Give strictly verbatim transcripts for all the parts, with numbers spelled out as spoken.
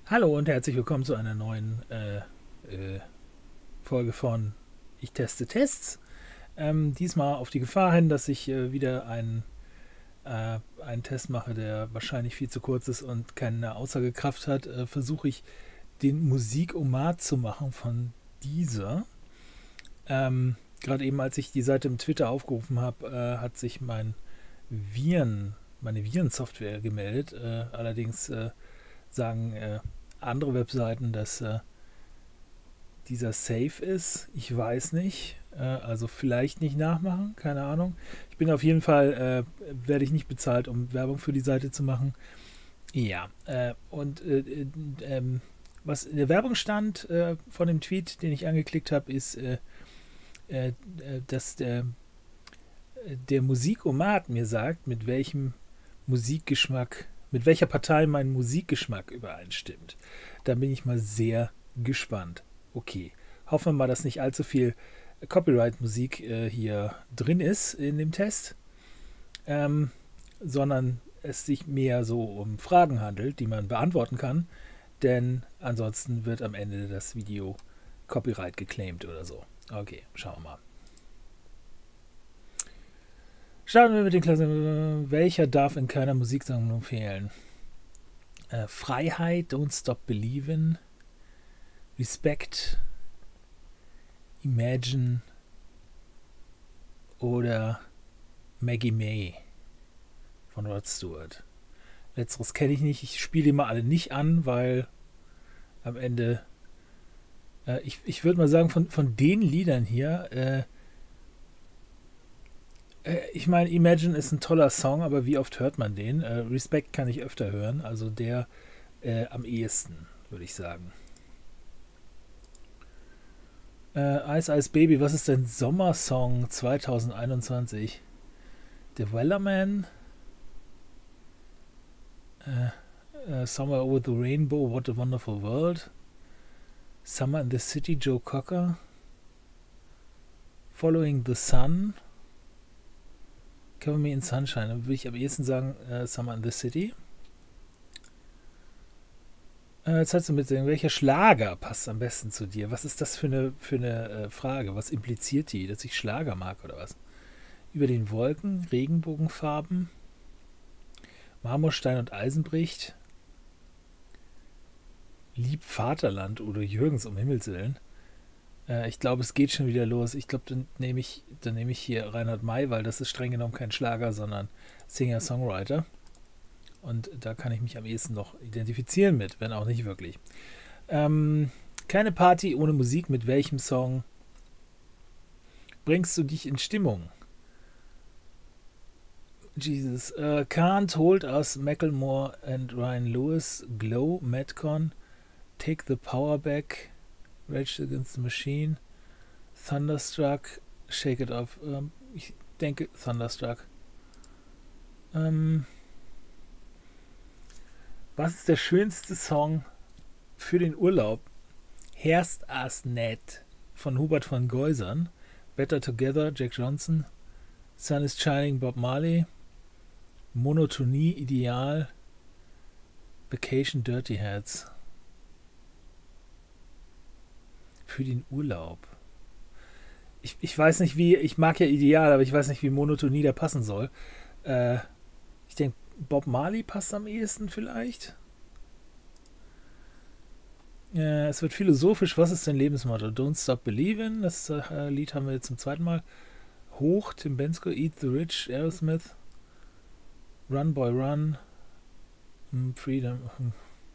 Hallo und herzlich willkommen zu einer neuen äh, äh, Folge von Ich teste Tests. Ähm, diesmal auf die Gefahr hin, dass ich äh, wieder einen, äh, einen Test mache, der wahrscheinlich viel zu kurz ist und keine Aussagekraft hat, äh, versuche ich den Musikomat zu machen von dieser. Ähm, Gerade eben, als ich die Seite im Twitter aufgerufen habe, äh, hat sich mein Viren, meine Virensoftware gemeldet. Äh, allerdings äh, sagen äh, andere Webseiten, dass äh, dieser safe ist. Ich weiß nicht. Äh, also vielleicht nicht nachmachen, keine Ahnung. Ich bin auf jeden Fall, äh, werde ich nicht bezahlt, um Werbung für die Seite zu machen. Ja, äh, und äh, äh, ähm, was in der Werbung stand äh, von dem Tweet, den ich angeklickt habe, ist, äh, äh, dass der, der Musikomat mir sagt, mit welchem Musikgeschmack, mit welcher Partei mein Musikgeschmack übereinstimmt. Da bin ich mal sehr gespannt. Okay, hoffen wir mal, dass nicht allzu viel Copyright-Musik äh, hier drin ist in dem Test, ähm, sondern es sich mehr so um Fragen handelt, die man beantworten kann, denn ansonsten wird am Ende das Video Copyright geclaimed oder so. Okay, schauen wir mal. Starten wir mit den Klassen. Welcher darf in keiner Musiksammlung fehlen? Äh, Freiheit, Don't Stop Believin', Respect, Imagine oder Maggie May von Rod Stewart. Letzteres kenne ich nicht. Ich spiele die mal alle nicht an, weil am Ende, äh, ich, ich würde mal sagen, von, von den Liedern hier, äh, äh, ich meine, Imagine ist ein toller Song, aber wie oft hört man den? Äh, Respect kann ich öfter hören, also der äh, am ehesten, würde ich sagen. Äh, Ice Ice Baby, was ist denn Sommersong zwanzig einundzwanzig? The Wellerman? Äh, uh, Somewhere Over the Rainbow, What a Wonderful World? Summer in the City, Joe Cocker? Following the Sun? Cover Me in Sunshine. Dann würde ich am ehesten sagen äh, Summer in the City. Äh, jetzt hast du mit welcher Schlager passt am besten zu dir? Was ist das für eine, für eine äh, Frage? Was impliziert die? Dass ich Schlager mag oder was? Über den Wolken, Regenbogenfarben, Marmorstein und Eisen bricht, Lieb Vaterland oder Jürgens um Himmels Willen. Äh, ich glaube, es geht schon wieder los. Ich glaube, dann nehme ich, dann nehme ich hier Reinhard May, weil das ist streng genommen kein Schlager, sondern Singer-Songwriter. Und da kann ich mich am ehesten noch identifizieren mit, wenn auch nicht wirklich. Ähm, keine Party ohne Musik. Mit welchem Song bringst du dich in Stimmung? Jesus. Uh, Can't Hold Us, Macklemore and Ryan Lewis, Glow, Madcon, Take the Power Back, Rage Against the Machine, Thunderstruck, Shake It Off. Ähm, ich denke Thunderstruck. Ähm, Was ist der schönste Song für den Urlaub? Herst as net von Hubert von Geusern, Better Together, Jack Johnson, Sun is Shining, Bob Marley, Monotonie, Ideal, Vacation, Dirty Heads. Für den Urlaub. Ich, ich weiß nicht, wie, ich mag ja Ideal, aber ich weiß nicht, wie Monotonie da passen soll. Äh, ich denke, Bob Marley passt am ehesten vielleicht. Äh, es wird philosophisch. Was ist dein Lebensmotto? Don't Stop Believin'. Das äh, Lied haben wir jetzt zum zweiten Mal. Hoch, Tim Bensko, Eat the Rich, Aerosmith. Run Boy Run. Hm, Freedom. Hm.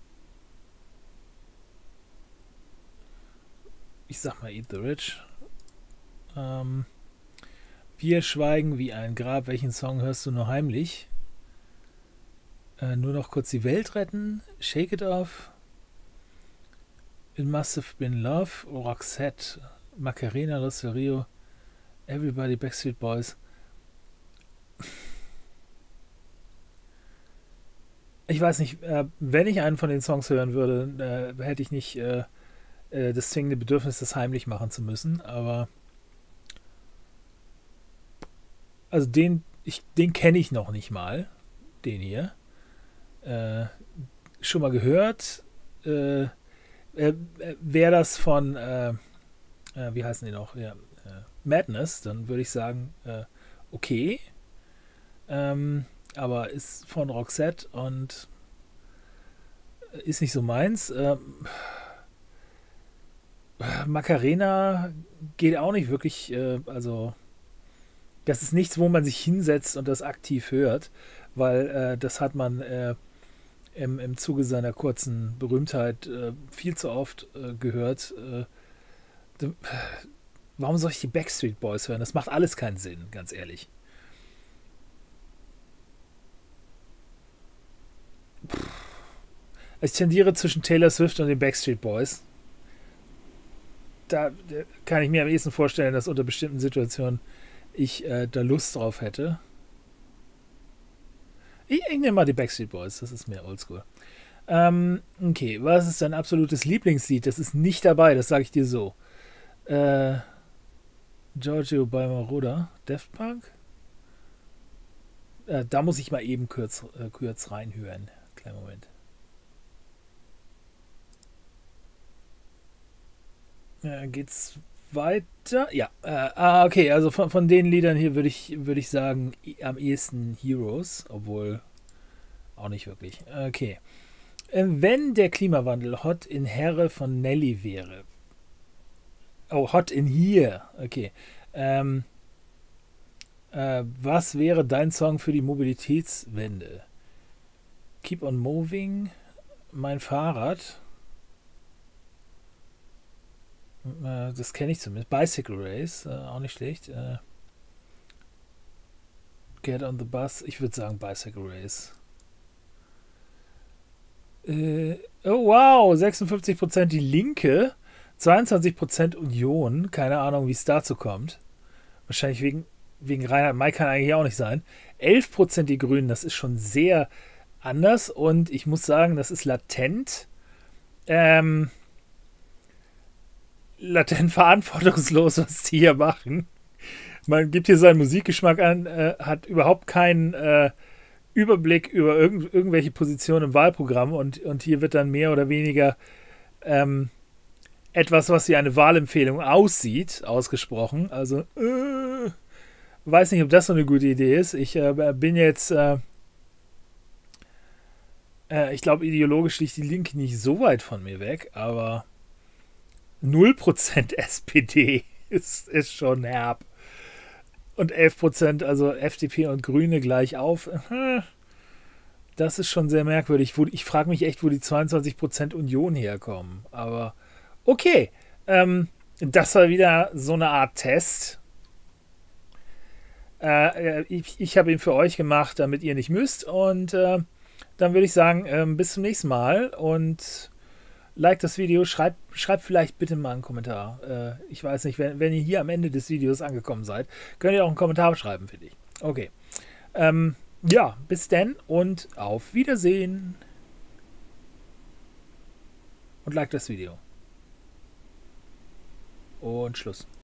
Ich sag mal Eat the Rich. Ähm, wir schweigen wie ein Grab. Welchen Song hörst du nur heimlich? Äh, nur noch kurz die Welt retten. Shake It Off. It Must Have Been Love. Roxette. Macarena, Los del Rio. Everybody, Backstreet Boys. Ich weiß nicht, äh, wenn ich einen von den Songs hören würde, äh, hätte ich nicht äh, äh, das zwingende Bedürfnis, das heimlich machen zu müssen. Aber also den, ich, den kenne ich noch nicht mal. Den hier. Äh, schon mal gehört. äh, äh, wäre das von, äh, äh, wie heißen die noch? Ja, äh, Madness, dann würde ich sagen, äh, okay. Ähm, aber ist von Roxette und ist nicht so meins. Ähm, Macarena geht auch nicht wirklich, äh, also das ist nichts, wo man sich hinsetzt und das aktiv hört, weil äh, das hat man äh, im, im Zuge seiner kurzen Berühmtheit äh, viel zu oft äh, gehört. Äh, d- warum soll ich die Backstreet Boys hören? Das macht alles keinen Sinn, ganz ehrlich. Ich tendiere zwischen Taylor Swift und den Backstreet Boys. Da, da kann ich mir am ehesten vorstellen, dass unter bestimmten Situationen ich äh, da Lust drauf hätte. Ich, ich nehme mal die Backstreet Boys, das ist mehr oldschool. Ähm, okay, was ist dein absolutes Lieblingslied? Das ist nicht dabei, das sage ich dir so. Äh, Giorgio Balmaroda, Daft Punk? Äh, da muss ich mal eben kurz, äh, kurz reinhören. Kleinen Moment. Äh, geht's weiter? Ja. Äh, ah, okay, also von, von den Liedern hier würde ich, würd ich sagen, am ehesten Heroes, obwohl auch nicht wirklich. Okay. Äh, wenn der Klimawandel Hot in Herre von Nelly wäre. Oh, Hot in Here. Okay. Ähm, äh, was wäre dein Song für die Mobilitätswende? Keep on Moving, mein Fahrrad. Äh, das kenne ich zumindest. Bicycle Race, äh, auch nicht schlecht. Äh, Get on the Bus, ich würde sagen Bicycle Race. Äh, oh wow, sechsundfünfzig Prozent die Linke, zweiundzwanzig Prozent Union. Keine Ahnung, wie es dazu kommt. Wahrscheinlich wegen, wegen Reinhard May, kann eigentlich auch nicht sein. elf Prozent die Grünen, das ist schon sehr anders und ich muss sagen, das ist latent. Ähm, latent verantwortungslos, was die hier machen. Man gibt hier seinen Musikgeschmack an, äh, hat überhaupt keinen äh, Überblick über irgend, irgendwelche Positionen im Wahlprogramm und, und hier wird dann mehr oder weniger ähm, etwas, was wie eine Wahlempfehlung aussieht, ausgesprochen. Also, äh, weiß nicht, ob das so eine gute Idee ist. Ich äh, bin jetzt, äh, äh, ich glaube, ideologisch liegt die Linke nicht so weit von mir weg, aber null Prozent S P D ist, ist schon herb. Und elf Prozent, also F D P und Grüne gleich auf. Das ist schon sehr merkwürdig. Ich frage mich echt, wo die zweiundzwanzig Prozent Union herkommen. Aber okay, ähm, das war wieder so eine Art Test. Äh, ich ich habe ihn für euch gemacht, damit ihr nicht müsst. Und äh, dann würde ich sagen, äh, bis zum nächsten Mal. Und like das Video, schreibt, schreibt vielleicht bitte mal einen Kommentar. Äh, ich weiß nicht, wenn, wenn ihr hier am Ende des Videos angekommen seid, könnt ihr auch einen Kommentar schreiben, finde ich. Okay. Ähm, ja, bis denn und auf Wiedersehen. Und like das Video. Und Schluss.